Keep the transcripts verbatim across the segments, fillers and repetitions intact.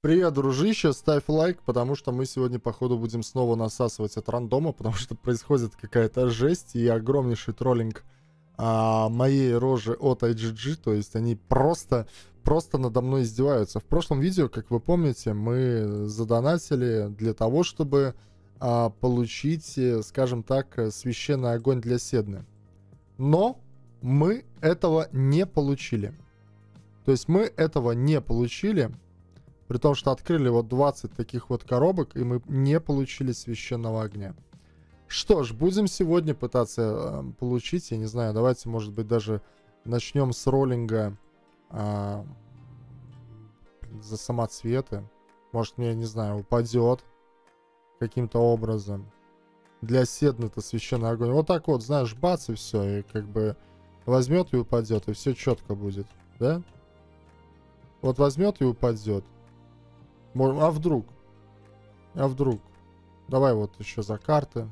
Привет, дружище, ставь лайк, потому что мы сегодня, походу, будем снова насасывать от рандома, потому что происходит какая-то жесть и огромнейший троллинг а, моей рожи от ай джи джи, то есть они просто, просто надо мной издеваются. В прошлом видео, как вы помните, мы задонатили для того, чтобы а, получить, скажем так, священный огонь для Седны. Но мы этого не получили. То есть мы этого не получили. При том, что открыли вот двадцать таких вот коробок, и мы не получили священного огня. Что ж, будем сегодня пытаться э, получить. Я не знаю, давайте, может быть, даже начнем с роллинга э, за самоцветы. Может, мне, не знаю, упадет каким-то образом. Для Седны-то священный огонь. Вот так вот, знаешь, бац, и все. И как бы возьмет и упадет, и все четко будет. Да? Вот возьмет и упадет. А вдруг? А вдруг? Давай вот еще за карты.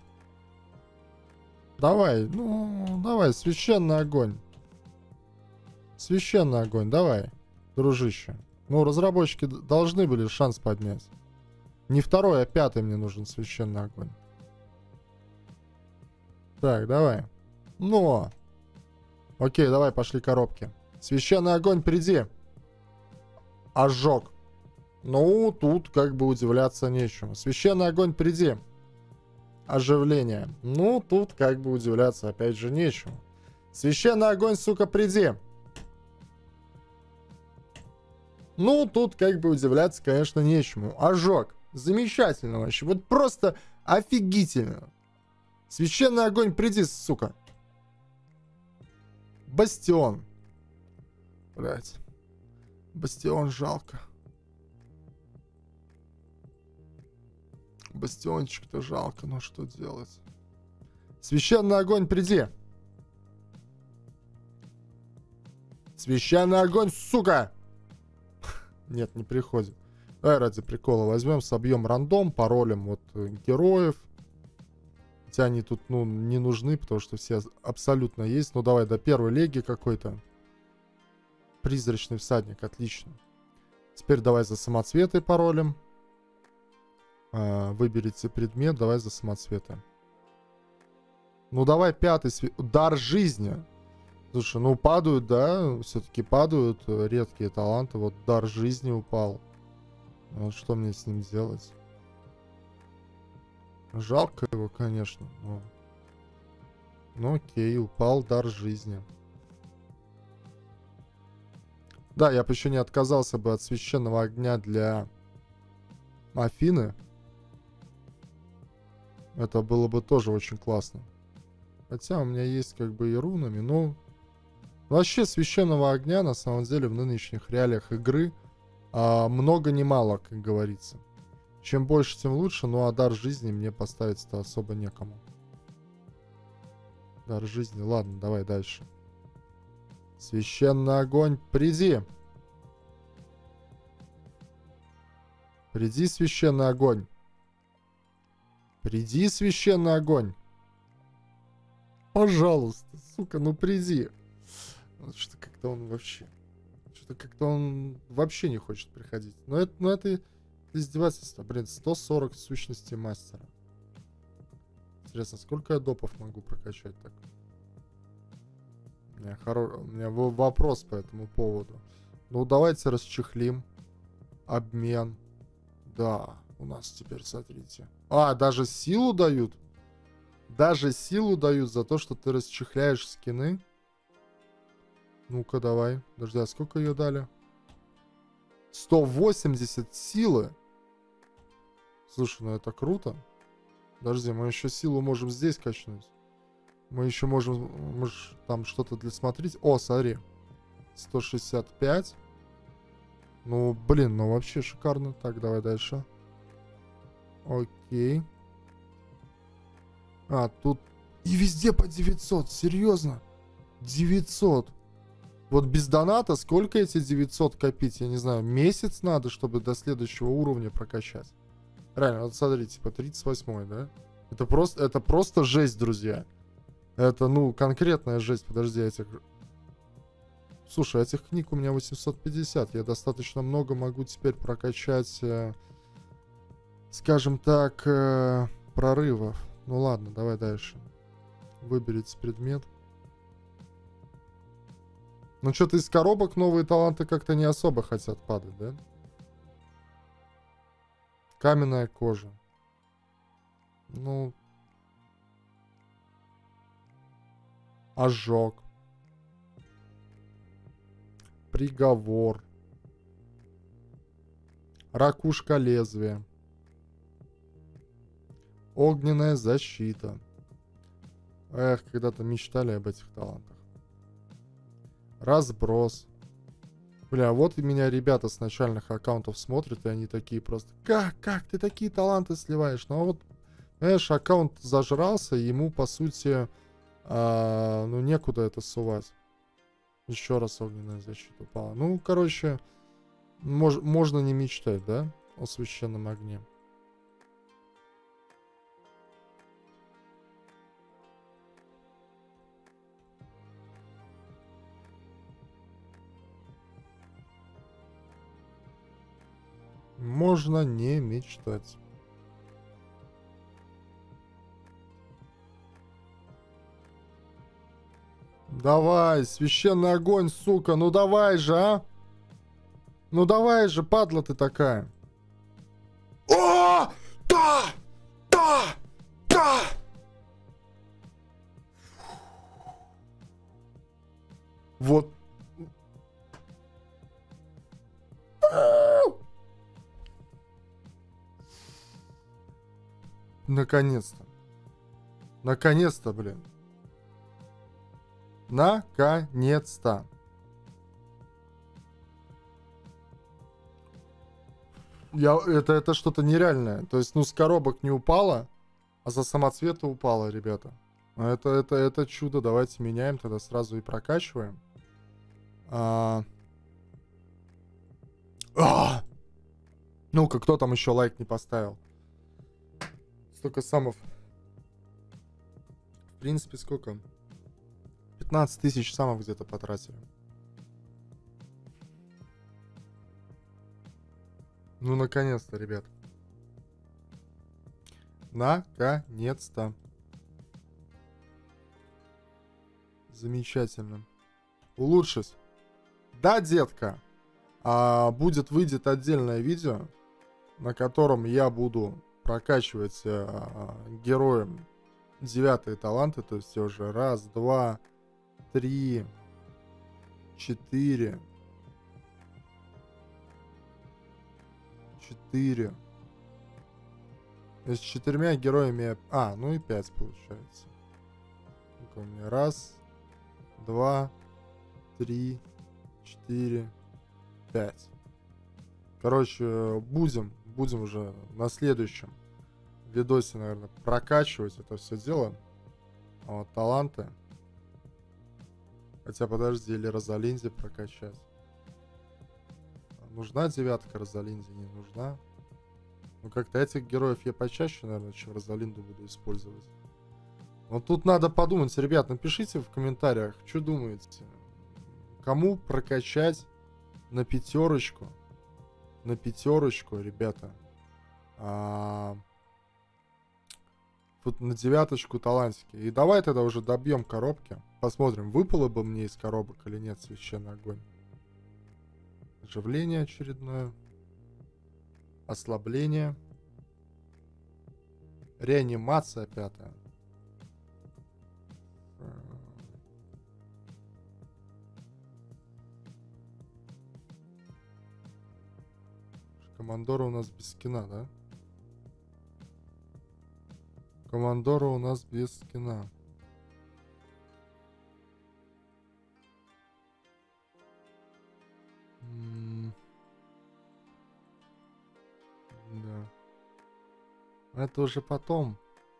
Давай, ну, давай, священный огонь. Священный огонь, давай, дружище. Ну, разработчики должны были шанс поднять. Не второй, а пятый мне нужен священный огонь. Так, давай. Ну. Окей, давай, пошли коробки. Священный огонь, приди. Ожог. Ну, тут как бы удивляться нечему. Священный огонь, приди. Оживление. Ну, тут как бы удивляться опять же нечему. Священный огонь, сука, приди. Ну, тут как бы удивляться, конечно, нечему. Ожог. Замечательно вообще. Вот просто офигительно. Священный огонь, приди, сука. Бастион. Блять. Бастион жалко. Бастиончик-то жалко, но что делать? Священный огонь, приди! Священный огонь, сука! Нет, не приходит. Давай ради прикола возьмем, собьем рандом, паролем вот героев. Хотя они тут, ну, не нужны, потому что все абсолютно есть. Ну, давай до первой леги какой-то. Призрачный всадник, отлично. Теперь давай за самоцветы паролем. Выберите предмет, давай за самоцветы. Ну давай пятый свет. Дар жизни. Слушай, ну падают, да, все-таки падают редкие таланты. Вот дар жизни упал. Вот что мне с ним делать? Жалко его, конечно. Но... Ну окей, упал дар жизни. Да, я бы еще не отказался бы от священного огня для Афины. Это было бы тоже очень классно. Хотя у меня есть как бы и рунами, но... Вообще священного огня на самом деле в нынешних реалиях игры а, много не мало, как говорится. Чем больше, тем лучше, ну а дар жизни мне поставить-то особо некому. Дар жизни, ладно, давай дальше. Священный огонь, приди! Приди, священный огонь! Приди, священный огонь. Пожалуйста, сука, ну приди. Что-то как-то он вообще... Что-то как-то он вообще не хочет приходить. Но это, ну это издевательство. Блин, сто сорок сущностей мастера. Интересно, сколько я допов могу прокачать так? У меня, хоро... У меня вопрос по этому поводу. Ну, давайте расчехлим. Обмен. Да, у нас теперь, смотрите. А, даже силу дают? Даже силу дают за то, что ты расчехляешь скины? Ну-ка, давай. Подожди, а сколько ее дали? сто восемьдесят силы? Слушай, ну это круто. Подожди, мы еще силу можем здесь качнуть. Мы еще можем... Мы там что-то для смотреть. О, смотри. сто шестьдесят пять. Ну, блин, ну вообще шикарно. Так, давай дальше. Окей. А, тут... И везде по девятьсот, серьезно? девятьсот. Вот без доната сколько эти девятьсот копить? Я не знаю, месяц надо, чтобы до следующего уровня прокачать. Реально, вот смотрите, по тридцать восьмой, да? Это просто, это просто жесть, друзья. Это, ну, конкретная жесть. Подожди, я тебе... слушай, этих книг у меня восемьсот пятьдесят. Я достаточно много могу теперь прокачать, э, скажем так, э, прорывов. Ну ладно, давай дальше. Выберите предмет. Ну что-то из коробок новые таланты как-то не особо хотят падать, да? Каменная кожа. Ну... Ожог. Приговор. Ракушка лезвия. Огненная защита. Эх, когда-то мечтали об этих талантах. Разброс. Бля, вот и меня ребята с начальных аккаунтов смотрят, и они такие просто: Как? Как ты такие таланты сливаешь? Ну а вот, знаешь, аккаунт зажрался, ему, по сути, а, ну, некуда это сувать. Еще раз огненная защита упала. Ну, короче, мож, можно не мечтать, да? О священном огне. Можно не мечтать. Давай, священный огонь, сука, ну давай же, а? Ну давай же, падла ты такая. О! Да! Да! Да! Вот. Наконец-то. Наконец-то, блин. Наконец-то. Я, это, это что-то нереальное. То есть, ну, с коробок не упало, а за самоцветы упало, ребята. Это, это, это чудо. Давайте меняем тогда сразу и прокачиваем. А... А! Ну-ка, кто там еще лайк не поставил? Столько самов. В принципе, сколько? пятнадцать тысяч самов где-то потратили. Ну, наконец-то, ребят. Наконец-то. Замечательно. Улучшить. Да, детка. А, будет, выйдет отдельное видео, на котором я буду прокачивать а, героем девятые таланты. То есть уже раз, два, три, четыре. Четыре. То есть с четырьмя героями... А, ну и пять получается. У меня раз, два, три, четыре, пять. Короче, будем, будем уже на следующем видосе, наверное, прокачивать это все дело. А вот таланты. Хотя, подожди, или Розалинди прокачать. Нужна девятка Розалинди, не нужна. Ну, как-то этих героев я почаще, наверное, чем Розалинду буду использовать. Вот тут надо подумать, ребят, напишите в комментариях, что думаете. Кому прокачать на пятерочку? На пятерочку, ребята. А, вот на девяточку талантики. И давай тогда уже добьем коробки. Посмотрим, выпало бы мне из коробок или нет священный огонь. Оживление очередное. Ослабление. Реанимация пятая. Командора у нас без скина, да? Командора у нас без скина. Да. Это уже потом.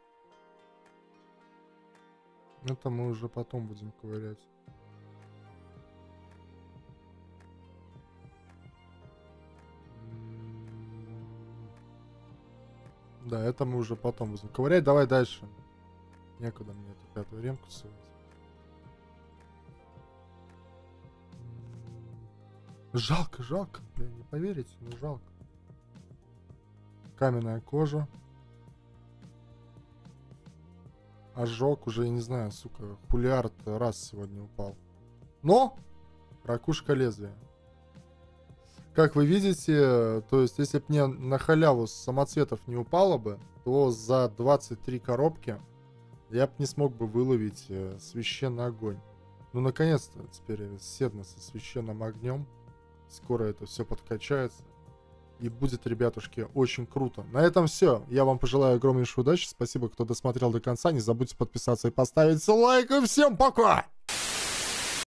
Это мы уже потом будем ковырять. Да, это мы уже потом будем ковырять. Давай дальше. Некуда мне эту пятую ремку ссылать. Жалко, жалко, блин, не поверите, но жалко. Каменная кожа. Ожог уже, я не знаю, сука, хулиард раз сегодня упал. Но ракушка лезвия. Как вы видите, то есть, если бы мне на халяву самоцветов не упало бы, то за двадцать три коробки я бы не смог бы выловить э, священный огонь. Ну, наконец-то, теперь седна со священным огнем. Скоро это все подкачается. И будет, ребятушки, очень круто. На этом все. Я вам пожелаю огромнейшей удачи. Спасибо, кто досмотрел до конца. Не забудьте подписаться и поставить лайк. И всем пока!